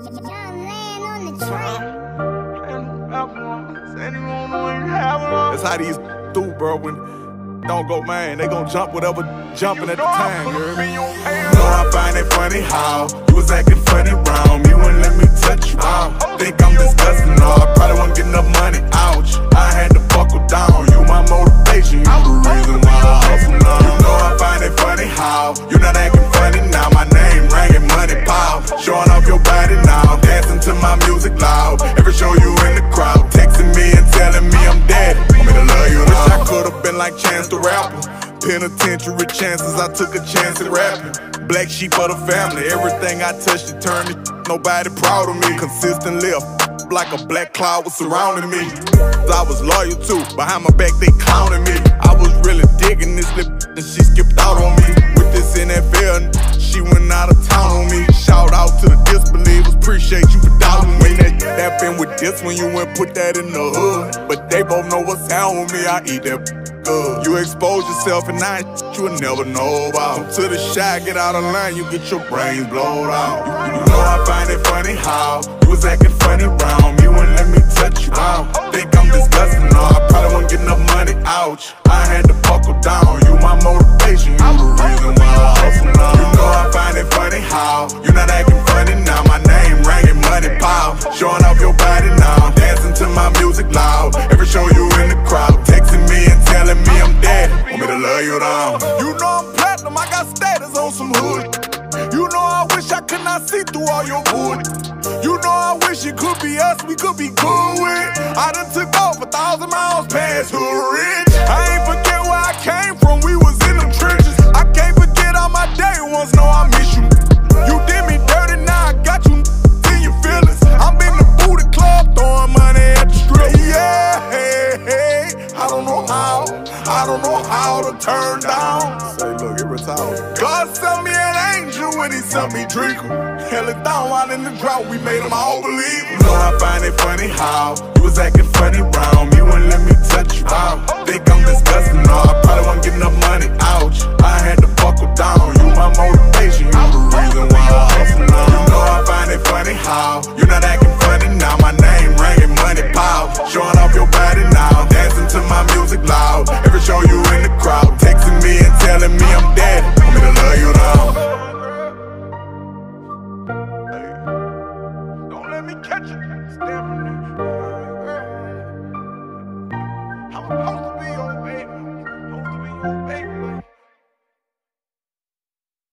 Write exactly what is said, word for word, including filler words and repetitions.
Yung Lan on the track. That's how these do, bro. When don't go, man, they gon' jump whatever jumping at the time. You hear me? You know I find it funny how you was acting funny round me, wouldn't let me touch you out. Think I'm disgusting, no, I probably won't get enough money. Ouch, I had to buckle down. You my motivation, you the reason why I hustle now. You know I find it funny how you're not acting funny now. My name ringing, money pile, showing off your body now, dancing to my music loud. Every show you in the crowd, texting me and telling me I'm dead. Want me to love you now. Wish I could've been like Chance the Rapper. Penitentiary chances, I took a chance at rapping. Black sheep of the family, everything I touched it turned to nobody proud of me. Consistent left, like a black cloud was surrounding me. I was loyal too, behind my back they clowning me. I was really digging this lip and she skipped out on me. With this N F L, she went out of town on me. Shout out to the disbelievers, appreciate you for doubting me. That happened with this when you went put that in the hood. But they both know what's down with me, I eat that good. You expose yourself and I you'll never know about. Come to the shot, get out of line, you get your brains blown out. You, you know I find it funny how you was acting funny round me, wouldn't let me touch you out. Think I'm disgusting, no, I probably won't get enough money. Ouch, I had to buckle down. You my motivation, you the reason why I hustle now. You know I find it funny how you're not acting funny now. My name ringing, money pile, showing off your body now, dancing to my music loud. Every show you in the crowd, texting me and telling me I'm dead. Want me to love you down. You know I'm platinum, I got status on some hood. You know I wish I could not see through all your wood. You know I wish it could be us, we could be good with. I done took off a thousand miles past hood rich. I ain't forget where I came from, we was in them trenches. I can't forget all my day ones, no I miss you. You did me dirty, now I got you in your feelings. I'm in the booty club, throwing money at the strip. Yeah, hey, hey, I don't know how, I don't know how to turn down. Say, look, it retired. God sent me an angel when he sent me Draco. Held it down while in the drought, we made them all believe. You know I find it funny how you was acting funny round me, wouldn't let me touch you out. Think I'm disgusting, no, I probably won't get enough money. Ouch, I had to buckle down. You my motivation, you the